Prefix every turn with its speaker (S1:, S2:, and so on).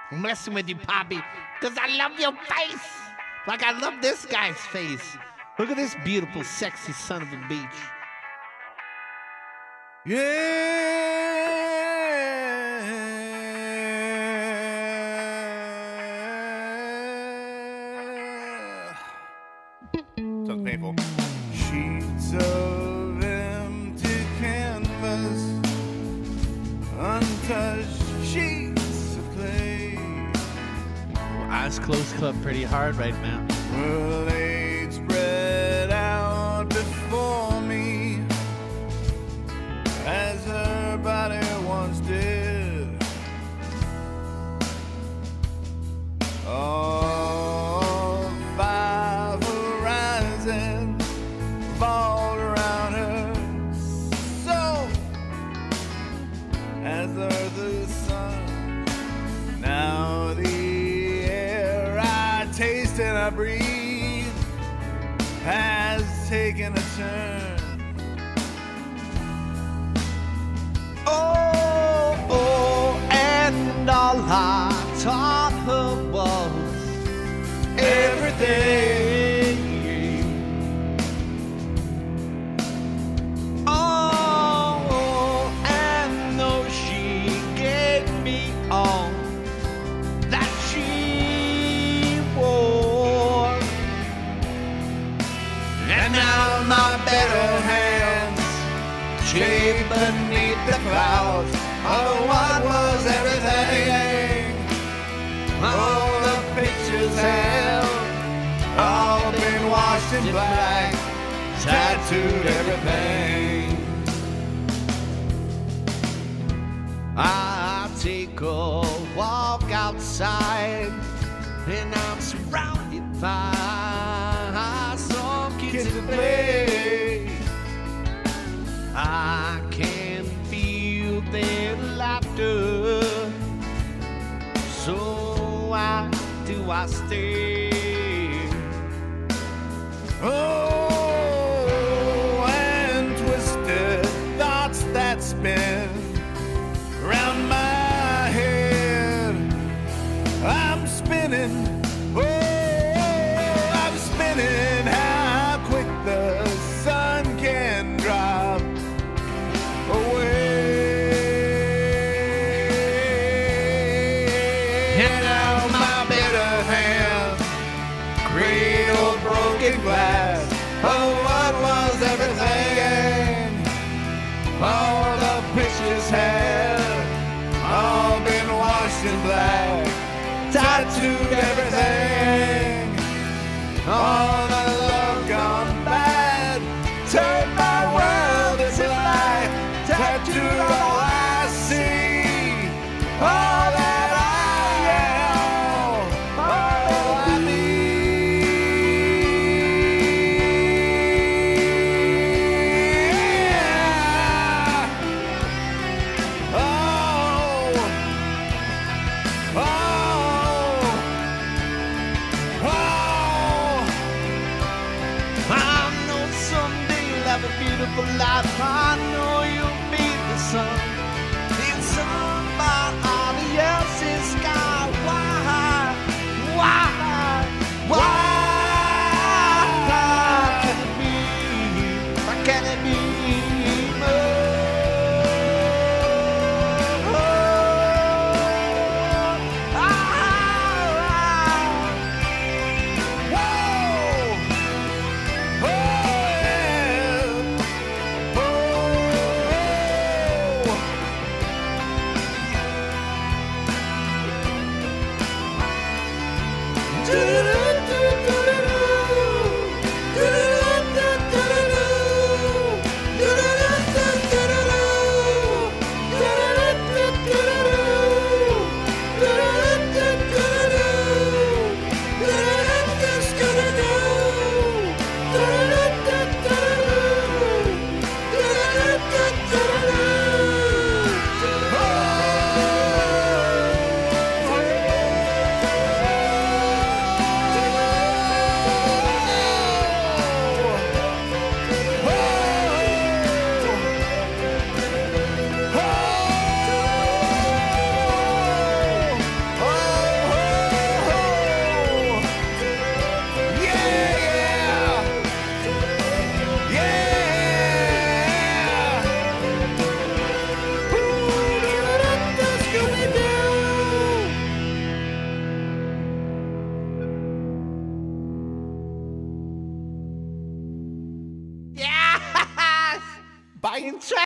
S1: I'm messing with you, Poppy, because I love your face. Like I love this guy's face. Look at this beautiful, sexy son of a bitch.
S2: Yeah. Sounds painful. Sheets of empty canvas, untouched sheets of clay.
S1: Eyes closed club pretty hard right now.
S2: Her legs spread out before me, as her body once did. All five horizons revolved around her soul, as the earth is sun. Now the air I taste and I breathe has taken a turn.
S1: And all I taught her was everything. Oh, and though she gave me all that she wore, and now my better hands shade beneath the clouds. Oh, what was everything? All the pictures have all been washed in black, tattooed everything. I take a walk outside, and I'm surrounded by some kids that play. I can feel their laughter, so why do I stay?
S2: Oh, and twisted thoughts that spin round my head. I'm spinning, oh, I'm spinning. How quick the sun can drop away. And now my bitter hand cradle broken glass. Oh, what was everything? All the pictures had all been washed in black, tattooed everything. All the love gone bad, turned my world into light, tattooed all I see, all that I am, all I need. Oh, oh, oh.
S1: I know someday you'll have a beautiful life. I know you'll be the sun in somebody's in